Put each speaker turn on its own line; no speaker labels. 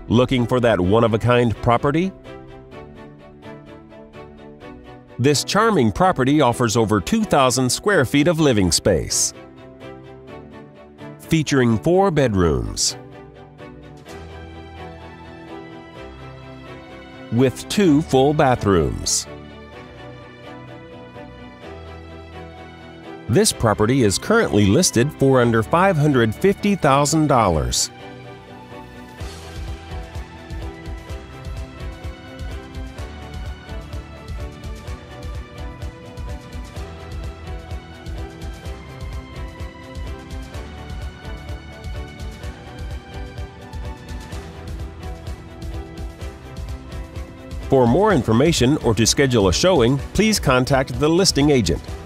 Looking for that one-of-a-kind property? This charming property offers over 2,000 square feet of living space, featuring 4 bedrooms with 2 full bathrooms. This property is currently listed for under $550,000. For more information or to schedule a showing, please contact the listing agent.